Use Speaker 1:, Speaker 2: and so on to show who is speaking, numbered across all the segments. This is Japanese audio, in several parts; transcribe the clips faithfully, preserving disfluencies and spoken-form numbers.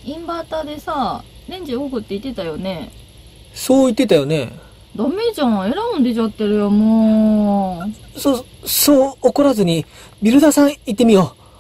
Speaker 1: インバーターでさ、レンジオフって言ってたよね。
Speaker 2: そう言ってたよね。
Speaker 1: ダメじゃん。エラーも出ちゃってるよ、もう。
Speaker 2: そ、そう怒らずに、ビルダーさん行ってみよう。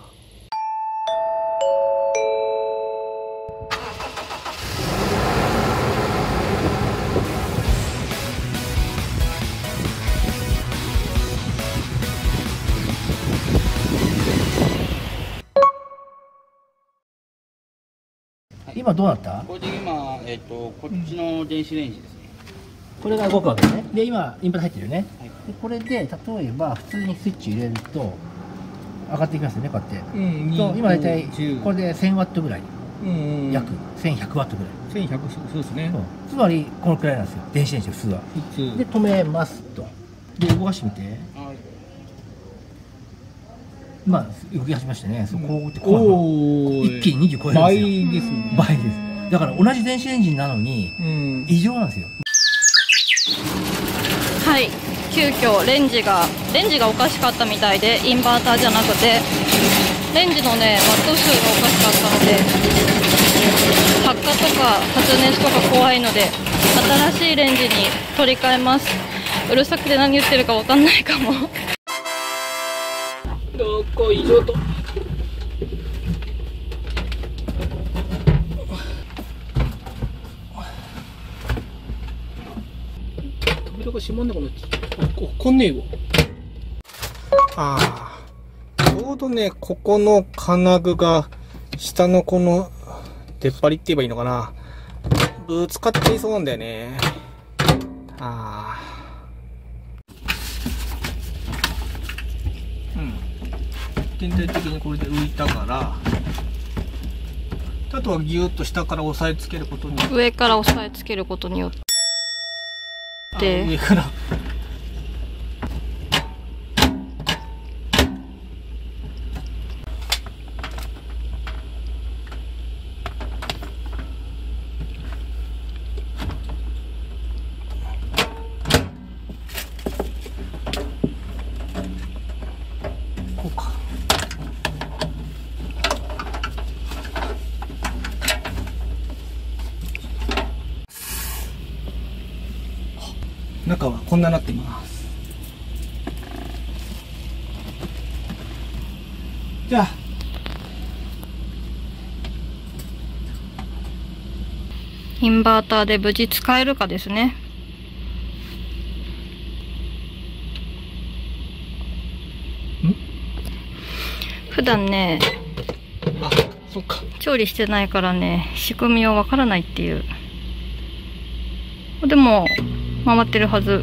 Speaker 3: 今どうなった？
Speaker 4: これで今、えっと、こっちの電子レンジですね。
Speaker 3: これが動くわけね。で、今、インパート入ってるよね。
Speaker 4: はい、
Speaker 3: でこれで、例えば、普通にスイッチ入れると、上がっていきますよね、こうやって。うん、と今大体、これでせんワットぐらい。うん、約せんひゃくワットぐらい。
Speaker 2: せんひゃく、そうですね。
Speaker 3: つまり、このくらいなんですよ。電子レンジ、普通は。普通。で、止めますと。で、動かしてみて。はい、まあ、動き始めましたね。そう、こうやってこう。一気ににじゅう超えるんですよ。倍ですね。倍です。だから同じ電子レンジなのに、異常なんですよ。
Speaker 1: はい、急遽レンジがレンジがおかしかったみたいで、インバーターじゃなくてレンジのねワット数がおかしかったので、発火とか発熱とか怖いので新しいレンジに取り替えます。うるさくて何言ってるかわかんないかも。
Speaker 2: どこいしょと。扉が閉まんなくなっちゃった。ここんねえよ。ああ。ちょうどね、ここの金具が、下のこの、出っ張りって言えばいいのかな。ぶつかっていそうなんだよね。ああ。うん。全体的にこれで浮いたから、あとはギュッと下から押さえつけることによって。
Speaker 1: 上から押さえつけることによって。
Speaker 2: 上からこうか。中はこんななっています。じゃあ
Speaker 1: インバーターで無事使えるかですね。
Speaker 2: ん
Speaker 1: 普段ね、
Speaker 2: あ、そっか。
Speaker 1: 調理してないからね、仕組みはわからないっていう。でも回ってるはず。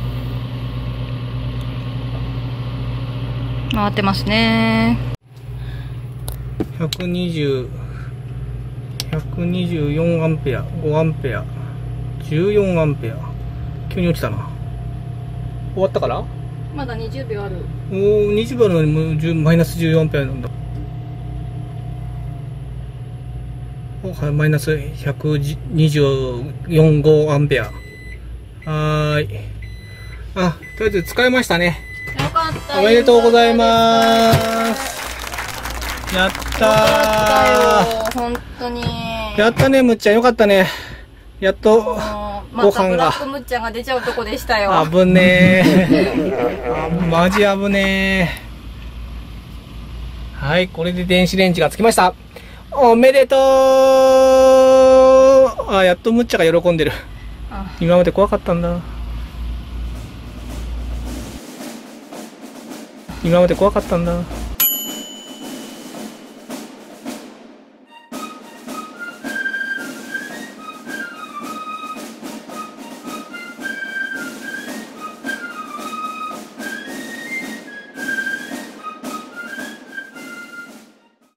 Speaker 1: 回ってますね。
Speaker 2: ひゃくにじゅう、ひゃくにじゅうよんアンペア、ごアンペア、じゅうよんアンペア。急に落ちたな。終わったから？
Speaker 1: まだにじゅうびょうある。
Speaker 2: おー、にじゅうびょうなのにもうじゅうマイナスじゅうよんアンペアなんだ。はい、マイナスひゃくにじゅうよん、ごアンペア。はーい。あ、とりあえず使えましたね。
Speaker 1: よかった。
Speaker 2: おめでとうございます。やったー。
Speaker 1: 本当に。
Speaker 2: やったね、むっちゃん。よかったね。やっと、ご飯が。
Speaker 1: ブラックむっちゃんが出ちゃうとこでしたよ。
Speaker 2: 危ねー。マジ危ねー。はい、これで電子レンジがつきました。おめでとう。あ、やっとむっちゃが喜んでる。今まで怖かったんだ。今まで怖かったんだ。